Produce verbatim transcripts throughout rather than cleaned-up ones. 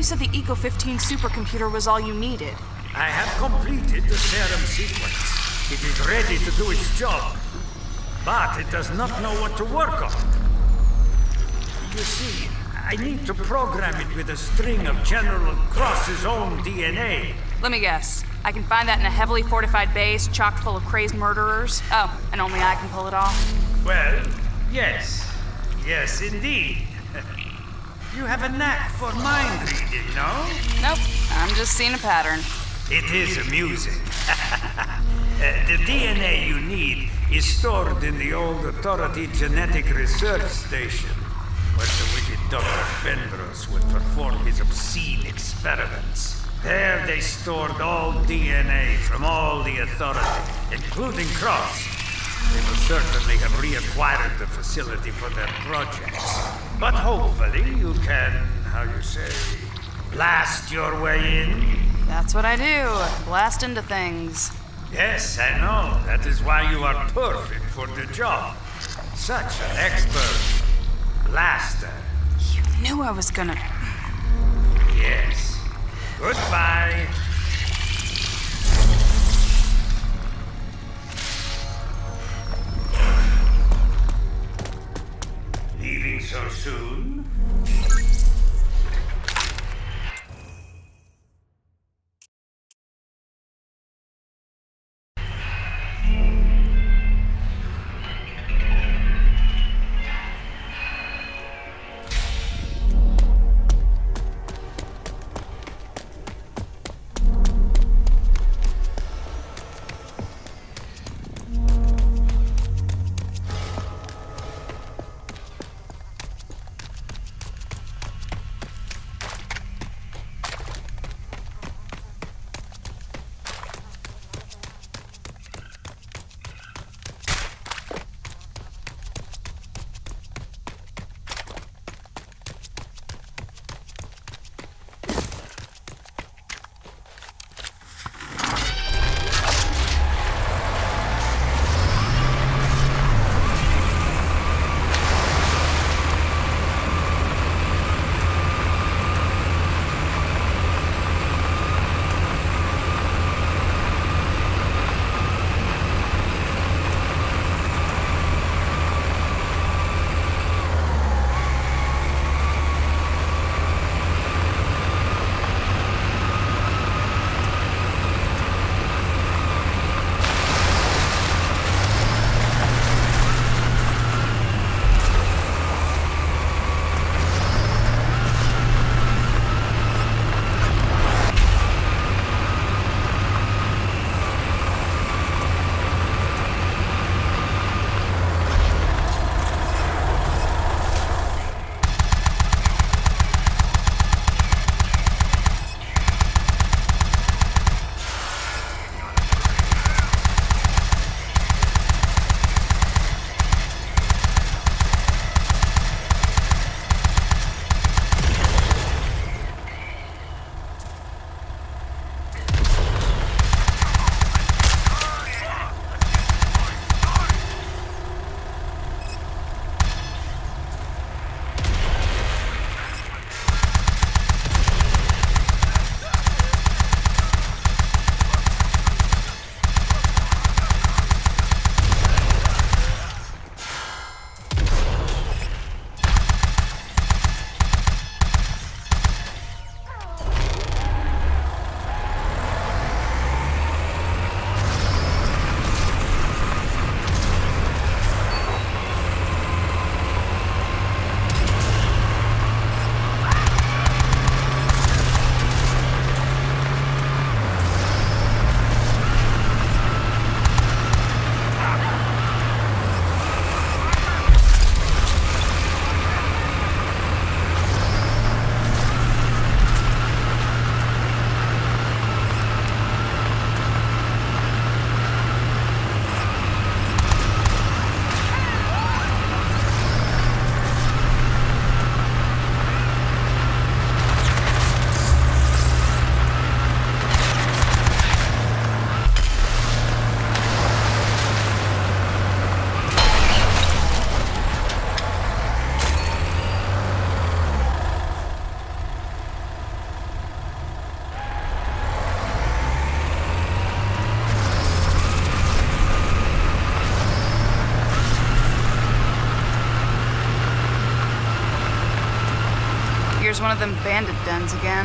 you said the Eco fifteen supercomputer was all you needed. I have completed the serum sequence. It is ready to do its job. But it does not know what to work on. You see, I need to program it with a string of General Cross's own D N A. Let me guess. I can find that in a heavily fortified base chock full of crazed murderers? Oh, and only I can pull it off? Well, yes. Yes, indeed. You have a knack for mind reading, no? Nope. I'm just seeing a pattern. It is amusing. uh, the D N A you need is stored in the old Authority Genetic Research Station, where the wicked Doctor Bendros would perform his obscene experiments. There they stored all D N A from all the Authority, including Cross. They will certainly have reacquired the facility for their projects. But hopefully you can, how you say, blast your way in. That's what I do. Blast into things. Yes, I know. That is why you are perfect for the job. Such an expert blaster. You knew I was gonna... Yes. Goodbye. Leaving so soon? Here's one of them bandit dens again.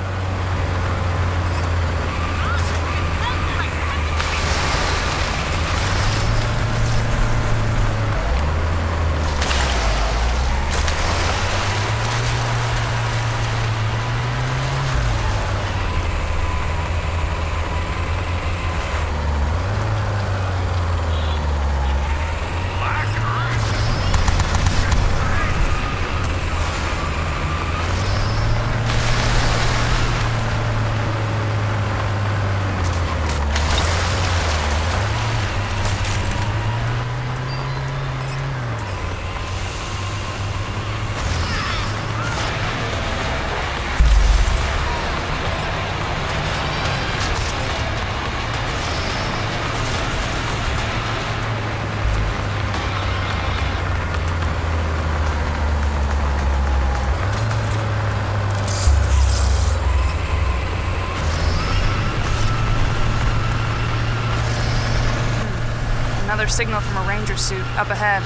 Another signal from a ranger suit up ahead.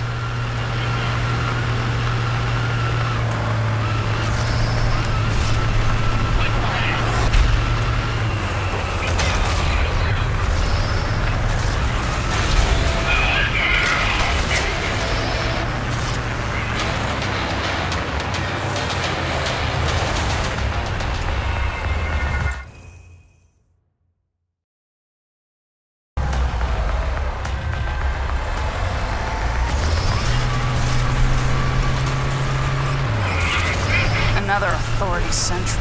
Another authority sentry.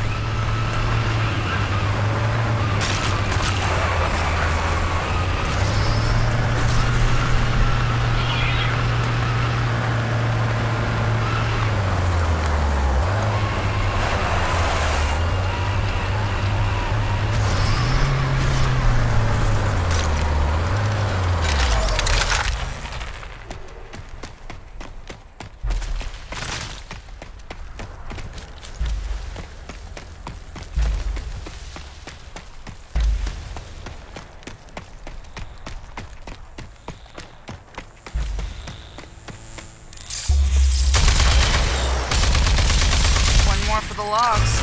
More for the logs.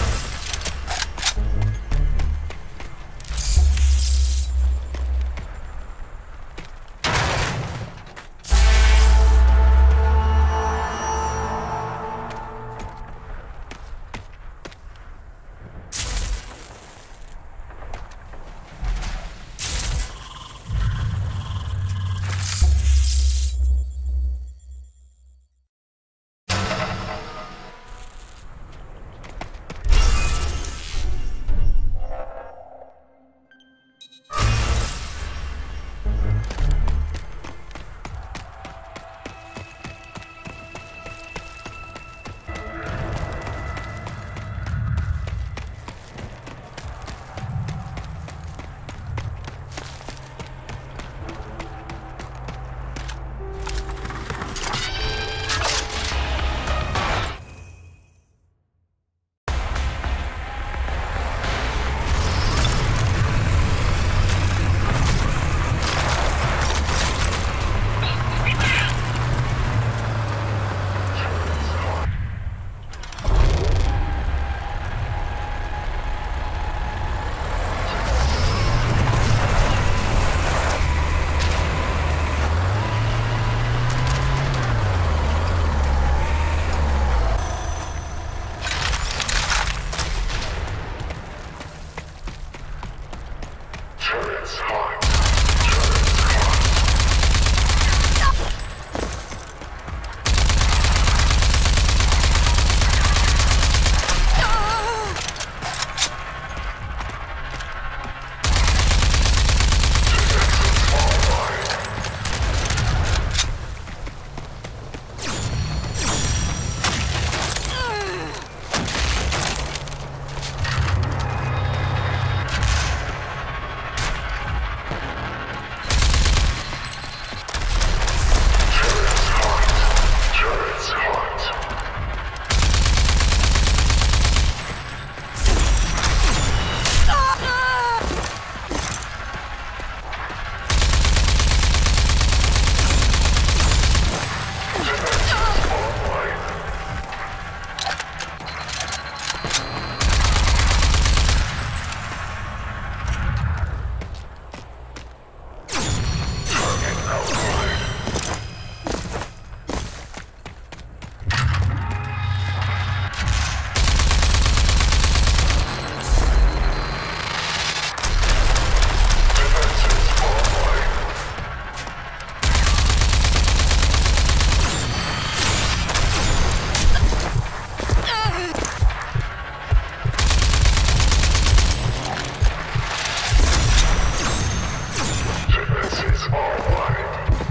forward.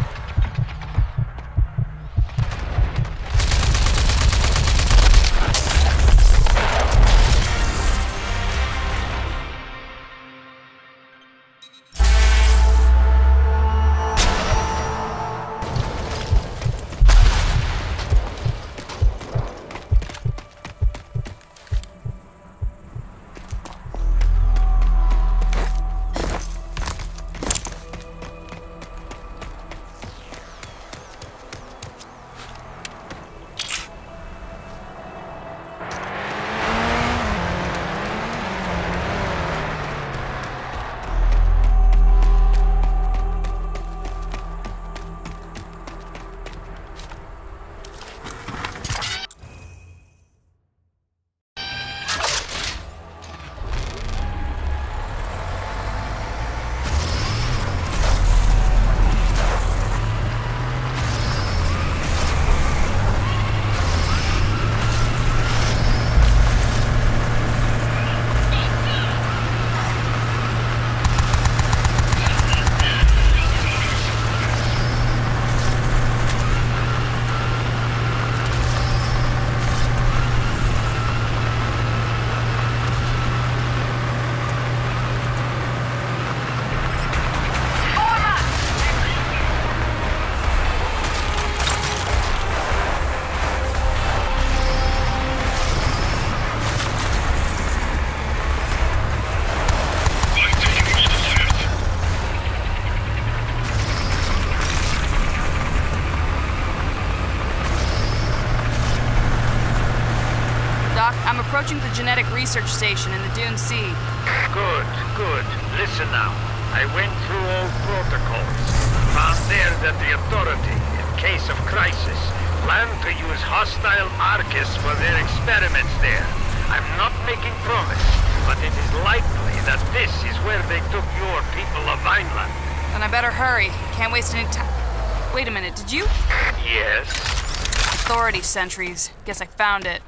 I'm approaching the genetic research station in the Dune Sea. Good, good. Listen now. I went through all protocols. Found there that the Authority, in case of crisis, plan to use hostile Archists for their experiments there. I'm not making promise, but it is likely that this is where they took your people of Vineland. Then I better hurry. Can't waste any time. Wait a minute, did you? Yes? Authority sentries. Guess I found it.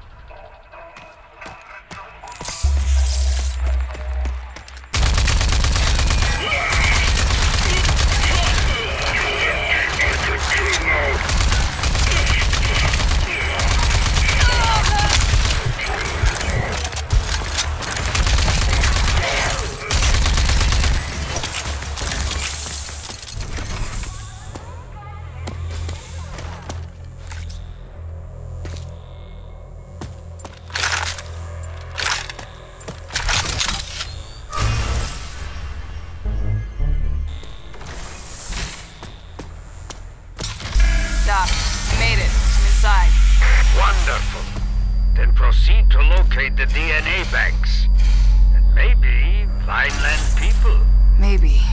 Doc, I made it. I'm inside. Wonderful. Then proceed to locate the D N A banks. And maybe Vineland people. Maybe.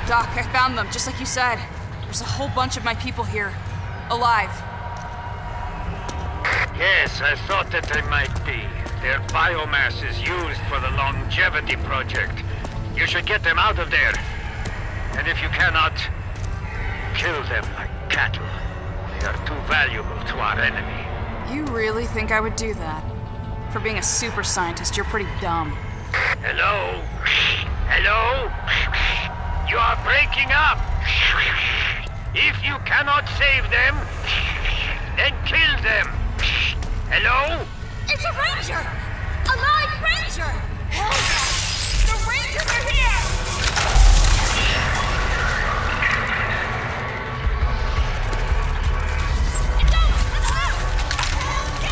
Doc, I found them, just like you said. There's a whole bunch of my people here. Alive. Yes, I thought that they might be. Their biomass is used for the longevity project. You should get them out of there. And if you cannot, kill them like cattle. They are too valuable to our enemy. You really think I would do that? For being a super scientist, you're pretty dumb. Hello? Hello? You are breaking up. If you cannot save them, then kill them. Hello? It's a ranger! A live ranger! Hell yeah! The rangers are here! It's over! Let's go!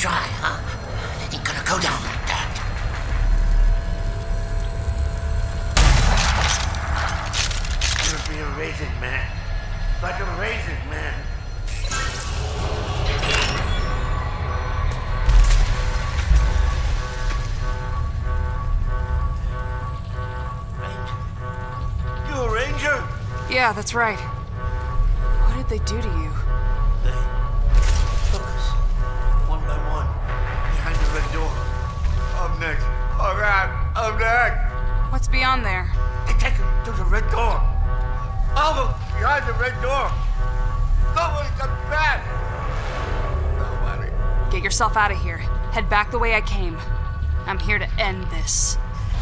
try, huh? It ain't gonna go down like that. You'll be a raisin man. Like a raisin man. Ranger? You a ranger? Yeah, that's right. What did they do to you? They took us, one by one, behind the red door. I'm next. All right, I'm next. What's beyond there? They take us to the red door. All of them behind the red door. Nobody comes back. Nobody. Get yourself out of here. Head back the way I came. I'm here to end this.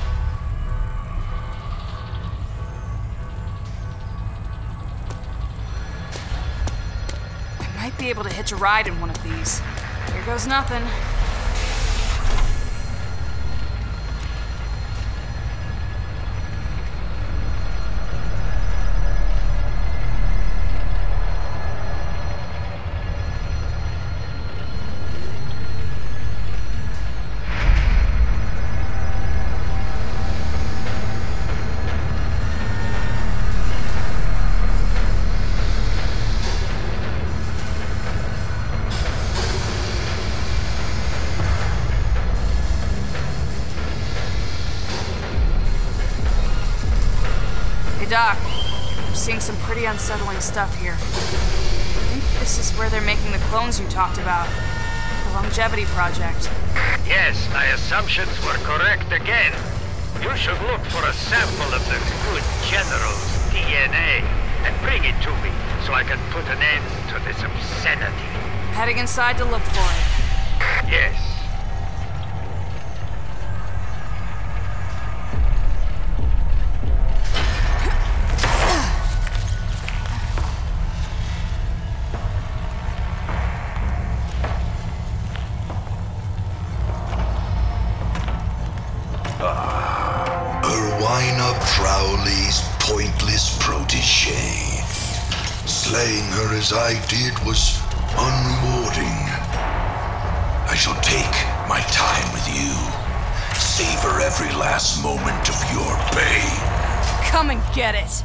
I might be able to hitch a ride in one of these. Here goes nothing. Doc, I'm seeing some pretty unsettling stuff here. I think this is where they're making the clones you talked about. The Longevity Project. Yes, my assumptions were correct again. You should look for a sample of the good general's D N A and bring it to me so I can put an end to this obscenity. Heading inside to look for it. Yes. Erwina Crowley's pointless protege. Slaying her as I did was unrewarding. I shall take my time with you. Savor every last moment of your pain. Come and get it!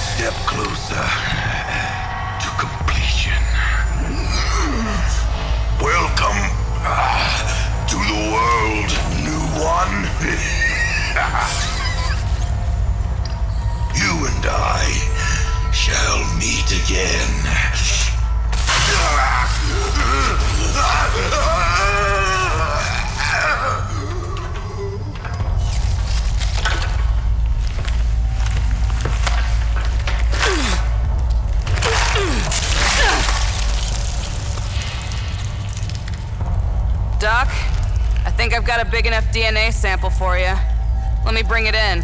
step closer to completion. Welcome uh, to the world, new one. You and I shall meet again. Doc, I think I've got a big enough D N A sample for you. Let me bring it in.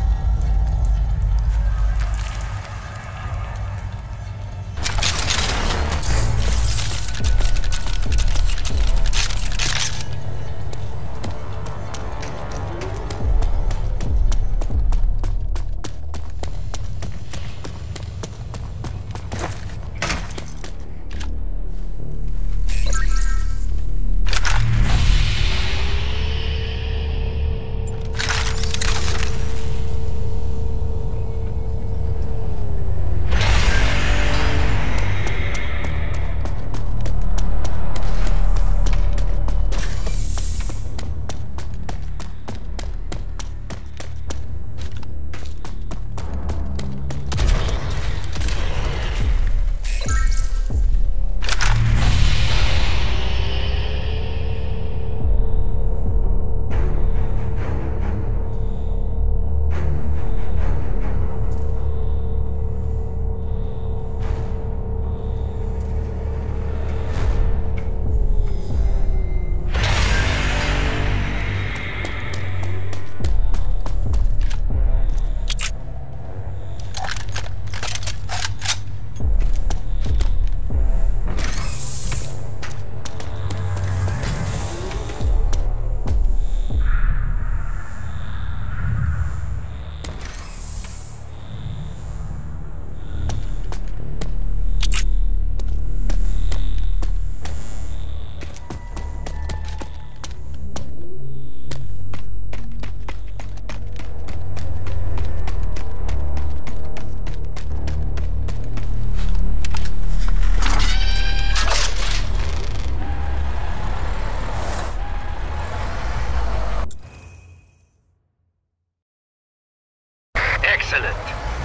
Excellent.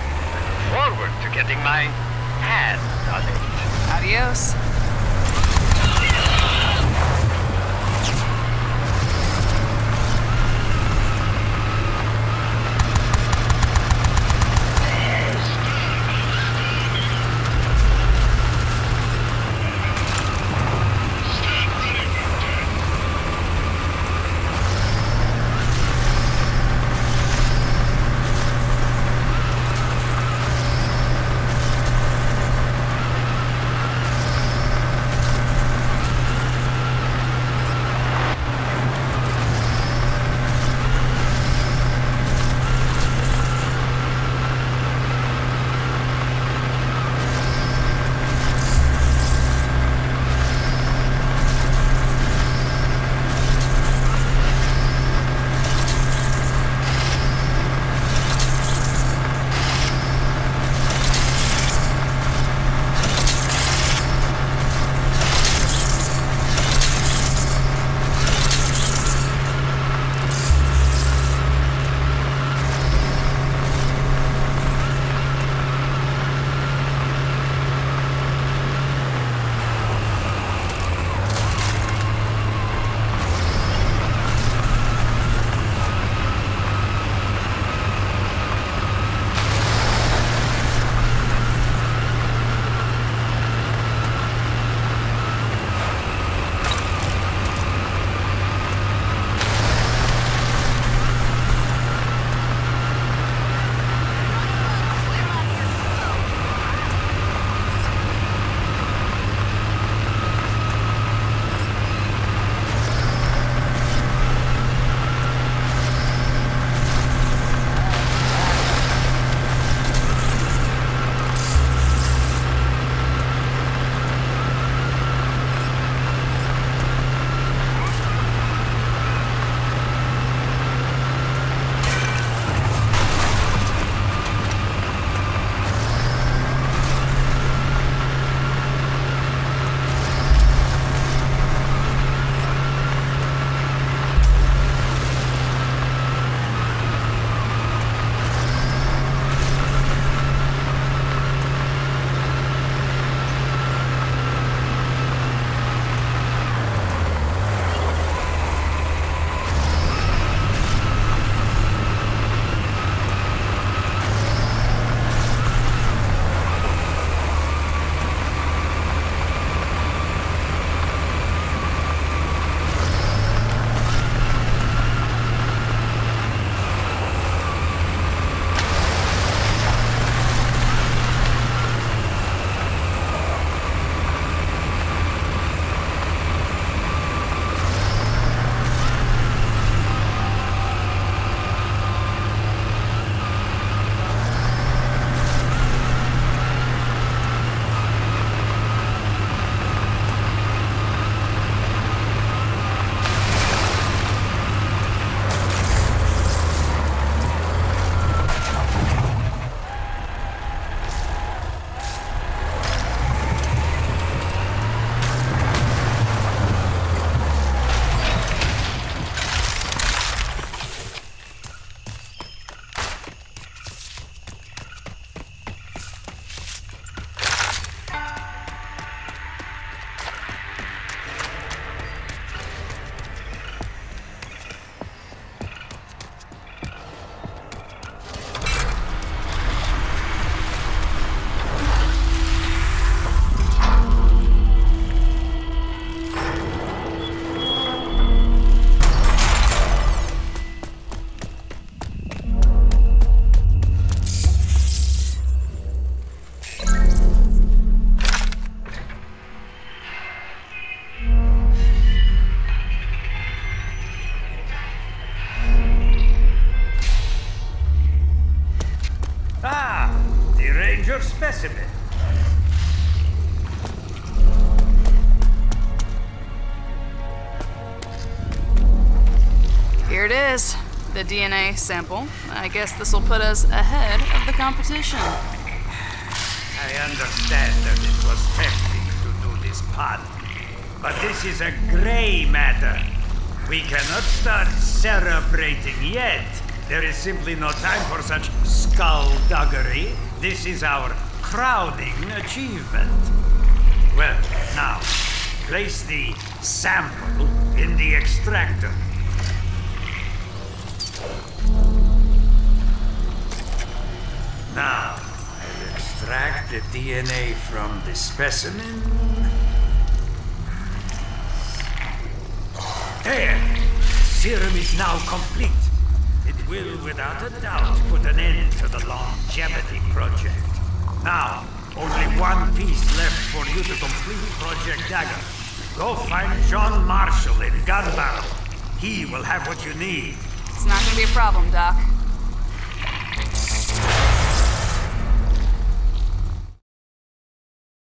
Forward to getting my hands on it. Adios. specimen. Here it is, the D N A sample. I guess this will put us ahead of the competition. I understand that it was tempting to do this pun, but this is a gray matter. We cannot start celebrating yet. There is simply no time for such skullduggery. This is our crowning achievement. Well, now, place the sample in the extractor. Now, I'll extract the D N A from the specimen. There! Serum is now complete. It will, without a doubt, put an end to the longevity project. Now, only one piece left for you to complete Project Dagger. Go find John Marshall in Gun Barrel. He will have what you need. It's not gonna be a problem, Doc.